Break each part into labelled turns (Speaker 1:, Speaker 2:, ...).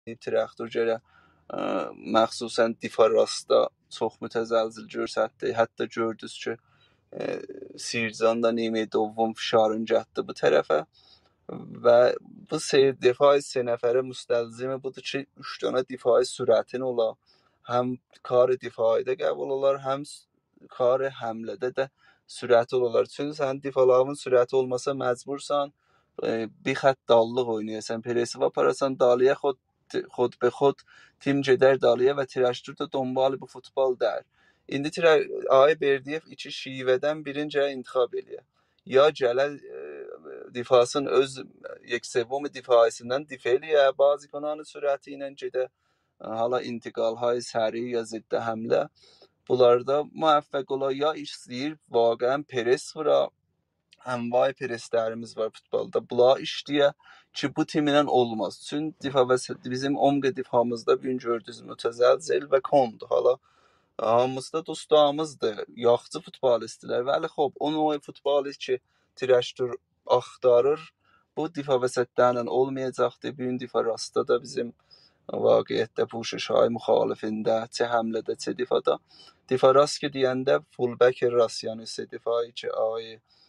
Speaker 1: Traktor görə məxsusən difa rastda çox mütəzəlzil görsətdi. Hətta gördünüz ki, Sirzan da نیمه دوم fişarın gətdi bu tərəfə və bu difai 3 nəfərə müstəlzimi budur ki, 3 dənə difai sürətin ola, həm kar difaidə qəbul olar, həm kar həmlədə də sürəti olar. Çünki sən difaların sürəti olmasa məcbursan bir xətt dallıq oynayasan, presi aparasan dalıya خود به خود تیم gedər dalıya və Traktor da دنبال bu futbol der. İndi Ay Berdiyev iki şivədən birinci intixab eləyir. Ya gələ difasın öz یک/3 difasından difə eləyir, bazikonanın sürəti ilə gedə hala intiqalهای سریع یا ضد حمله. Bunlarda müvəffəq ola ya istəyir vaqəən pres vura. Envai preslərimiz var futbolda. Bula işləyə ki bu timlə olmaz. Çünki difa və bizim omqa difamızda bugün gördünüz mütəzəlzil və kondu hala. Hamısı da dostlarımızdır, yaxşı futbolistlər. Vəli xob, o növ futbolist ki Traktor axtarır, bu difa vəsətlərlə olmayacaqdır. Bugün difa rastda da bizim vaqiətdə puşuşay müxalifində, çə həmlədə, çə difada. Difa rast ki deyəndə fullback rast, yəni difai ki Ay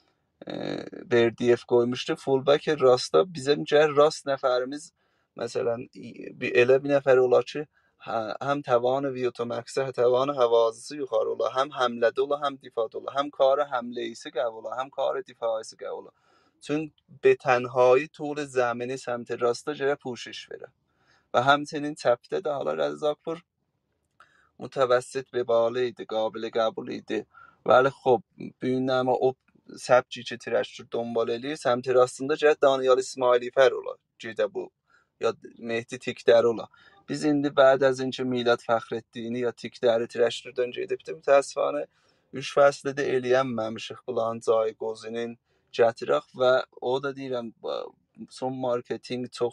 Speaker 1: Berdiyev qoymuşdu. Fullback rastda bizim rast nəfərimiz məsələn elə bir nəfər olar ki, həm təvanı Viyotamax'ı, təvanı həvazısı yuxarı ola, həm həmlədə ola, həm difada ola, həm karı həmləyisi qəbul ola, həm karı difaisi qəbul ola. Çünki به تنهایی طول زمینی سمت راستا جره پوشش verir. Və həmçinin çəpdə də hala Rəzzaqpur mütəvəssit bir balı idi, qabili qəbul idi. Vəli xob, büyünləmə o səbki ki Traktor دنبال eləyir, səmti rastında cəhət Daniyal İsmailifər ola, gedə bu, ya Mehdi Tikdər ola. Biz indi bəd az inki Milad Fəxreddini ya Tikdəri Traktordan gedibdi, mütəəssifanə 3 fəslidə eləyənməmişik bulan Caygozinin gətirək və o da deyirəm, son marketing çox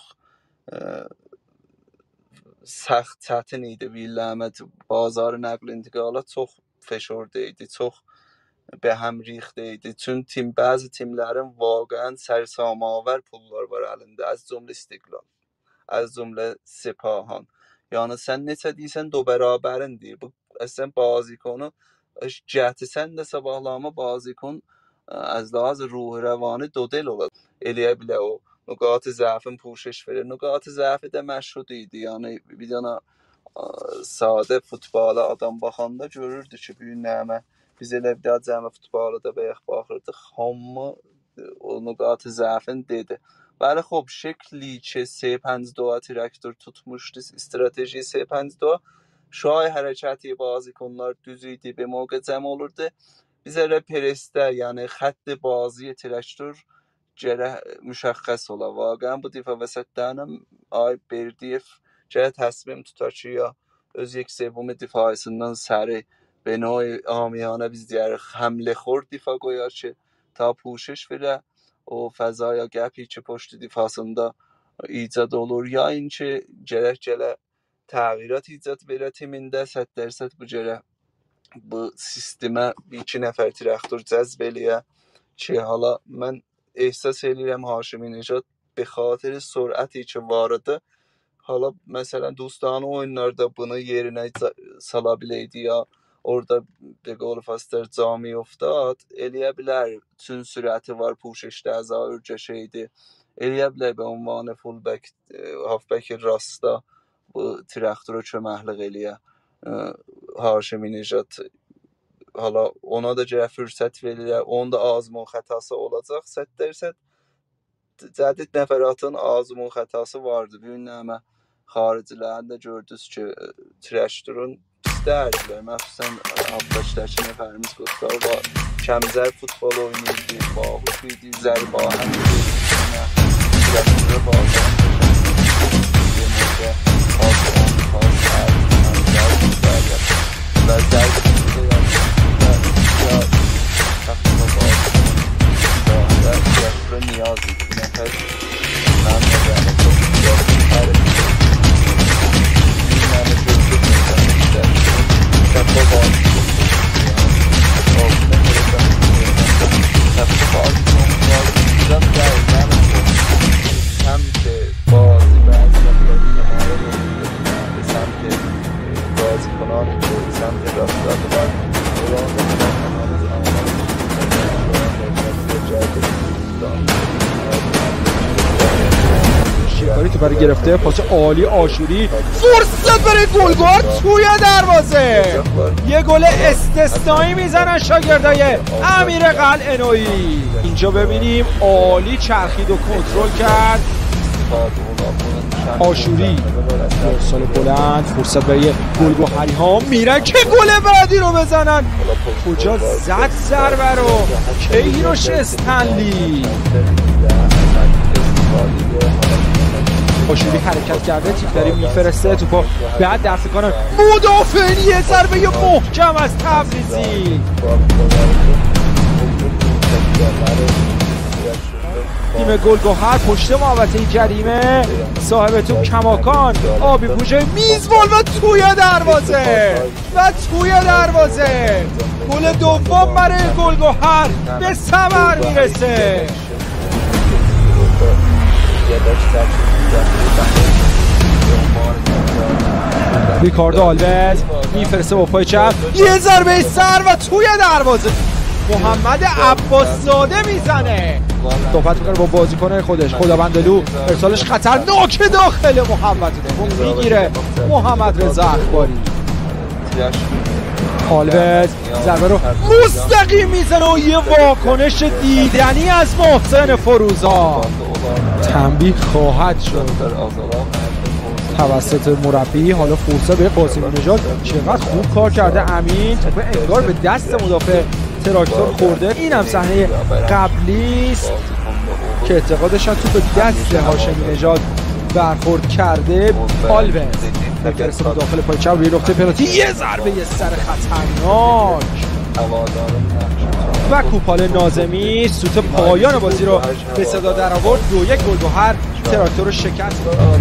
Speaker 1: səxt çətin idi. Billəmət bazarı nəql intiqalat çox feşorda idi, çox به هم ریخته idi. Çünki bəzi timlərin vaqəən sərsamavər pullar var əlində. Az cümlə İstiqlal, az cümlə Sepahan. Yəni sən neçə deyirsən do bərabərin deyir. Bu əslən bazikonu cəhtisən də sabahlama bazikon az ləhaz ruh rəvani dodel olar. Eləyə bilə o nüqat zəfin puşش verir. Nüqat zəfi də məşhud idi. Yəni bir dənə sadə futbola adam baxanda görürdü ki, bu nəmə biz elə bir daha cəmi futbola da bayaq baxırdıq. Hamı o nüqat zəfin dedi. Bəli xob, şekli ki 3-5-2 Traktor tutmuşdu, strateji 3-5-2 şay hərəkəti bazikonlar düz idi, bir موقع cəm olurdu. Biz elə presdə, yəni xətt bazı Traktor gərək müşəxəs ola. Vaqəən bu difa vəsətlərlə Ay Berdiyev gərək təsmim tutar ki, ya öz 1/3 difaisindən səri به نوع آمیانه biz deyərik həmlə xor difa qoyar ki ta puşş verə o fəzaya gəpi ki پشت difasında icad olur ya inki gərək təğyirat icad verə timində 100% bu gərək bu sistemə 2 nəfər Traktor cəzb eləyə ki hala mən ehsas eləyirəm Haşimi Nejad به خاطر سرعتی ki vardı hala məsələn دوستانه oyunlarda bunu yerinə sala biləydi ya orada به قول فاستر جامی افتاد eləyə bilər çün sürəti var puşşdə əzaür cəşəydi eləyə bilər به عنوان fullback halfback rastda bu Traktora köməklik eləyə Haşimi Nejad hala ona da gərək fürsət verirlər onun da azmun xətası olacaq 100% cədid nəfəratın azmun xətası vardı bu günləmə xaricilərdə gördünüz ki Traktorun dərdilər. Məxsusən Abdaşdəki nəfərimiz Qostar var. Kəmzər futbol oynayırdı, Bağuş idi, Zərbahən idi. Traktora bağlı. Demədə, Xalq 10, Xalq Kəmzər, və Zərbahən ya təxtına bağlı. Və Traktora niyaz idi. Nəfər mən də bəni çox yaxşı tərif. Günləmə gördüm. Təpə bağlı. Təpə bağlı. Biraz gəldi. Həm ki
Speaker 2: برای گرفته، پاس عالی آشوری، فرصت برای گلگوهر توی دروازه. یه گل استثنایی میزنن شاگردای امیر قلعه‌نویی. اینجا ببینیم عالی چرخید و کنترل کرد آشوری. ارسال بلند، فرصت برای گلگوهری ها میرن که گل بعدی رو بزنن. کجا زد ضربه رو؟ کیروش استنلی. آشوری حرکت کرده، تیپداری میفرسته توپو بعد دست کنن مدافعین. یه ضربه محکم از تبریزی. تیم گلگوهر پشت محوطه جریمه، صاحب توپ کماکان، آبی پوش میزبان و توی دروازه. گل دوم برای گلگوهر به ثمر میرسه. ریکاردو آلوز میفرسته با پای چپ، یه ضربه سر و توی دروازه. محمد عباسزاده میزنه، صحبت میکنه با بازیکن خودش خداوندلو، ارسالش خطرناک داخل محمد میگیره محمد رضا اخباری. آلوز ضربه رو مستقیم میزنه و یه واکنش دیدنی از محسن فروزا. تنبیه خواهد شد توسط مربی. حالا فرصت به قاسمی نژاد، چقدر خوب کار کرده امین، توپ انگار به دست مدافع تراکتور خورده. این هم صحنه قبلی است که اعتقادش هم توپ دست هاشمی نژاد برخورد کرده. آلوز میفرسته با داخل پای چپ روی نقطه پنالتی، یه ضربه سر خطرناک و کوپال ناظمی سوت پایان بازی رو به صدا در آورد. 2-1 گلگوهر تراکتور رو شکست.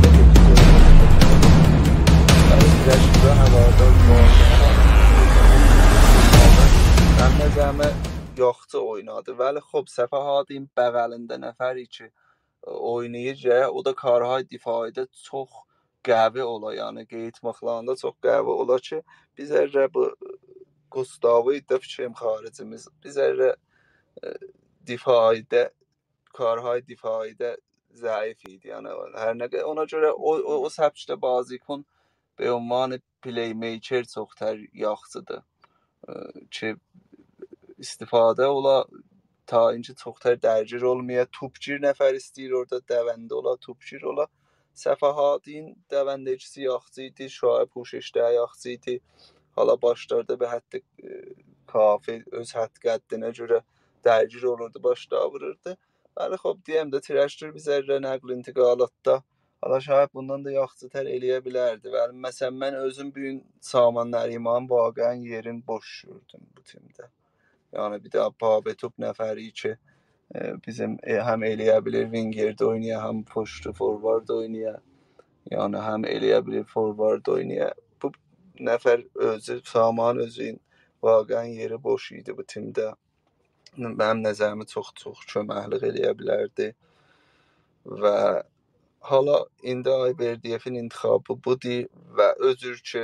Speaker 1: Məmnəzəmə yoxdur oynadı. Vəli xub Səfəhadin bəğəlində nəfəri ki oynayır, o da karhay difaidə çox qəvi ola, yəni qeyd mıxlarında çox qəvi ola ki biz ərə bu Gustavo da fikrim xaricimiz biz ərə difaidə karhay difaidə zəif idi, yəni hər nə qədər ona görə o səbçdə bazikun به عنوان پلی میکر çoxtər yaxşıdır ki istifadə ola ta inci çoxtər dərgir olmaya, topgir nəfər istəyir orada dəvəndə ola, topgir ola. Səfəhadin dəvəndəcisi yaxşı idi, Şuayb Huşeşdə yaxşı idi. Hala başlarda به حد kafi öz hədd qəddinə görə dərgir olurdu, başda vururdu. Bəli, xop deyəm də Tirəşdür bizə nəql intiqalatda hala şayad bundan da yaxşıtər eləyə bilərdi. Bəli, məsələn mən özüm bu gün Saman Nəriman vaqəən yerin boş gördüm bu timdə. Yəni bir də Babetub nəfəri ki bizim həm eləyə bilir wingerdə oynaya, həm poştu forward oynaya. Yəni həm eləyə bilir forward oynaya. Bu nəfər özü Saman özün vaqəən yeri boş idi bu timdə. Mənim nəzərimə çox köməklik eləyə bilərdi. Və hala indi Ayberdiyevin intihabı budur və özür ki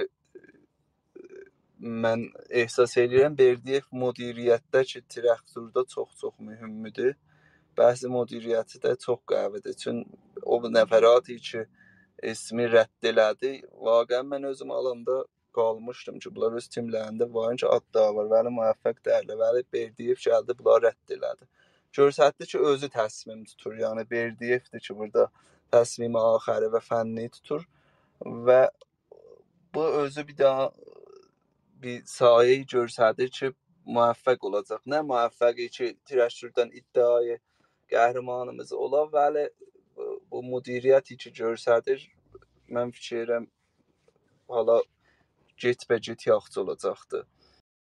Speaker 1: mən ehsas edirəm Berdiyev müdiriyyətdə ki Tirəxturda çox mühümdür. Bəzi müdiriyyəti də çox qəvidir. Çün o nəfəraتی ki ismi rədd elədi. Vaqəən mən özüm alanda qalmışdım ki bunlar öz timlərində var ki adda var. Vəli müvəffəq deyil. Vəli Berdiyev gəldi bunlar rədd elədi. Görsətdi ki özü təsmim tutur. Yəni Berdiyevdir ki burada təsmimi axarı və fənni tutur və bu özü bir daha bir sayəyi görsədir ki müvəffəq olacaq. Nə müvəffəqi ki Tirəşdürdən iddiayı qəhrəmanımız ola, vəli bu müdiriyyəti ki görsədir mən fikirəm hala get yaxşı olacaqdır.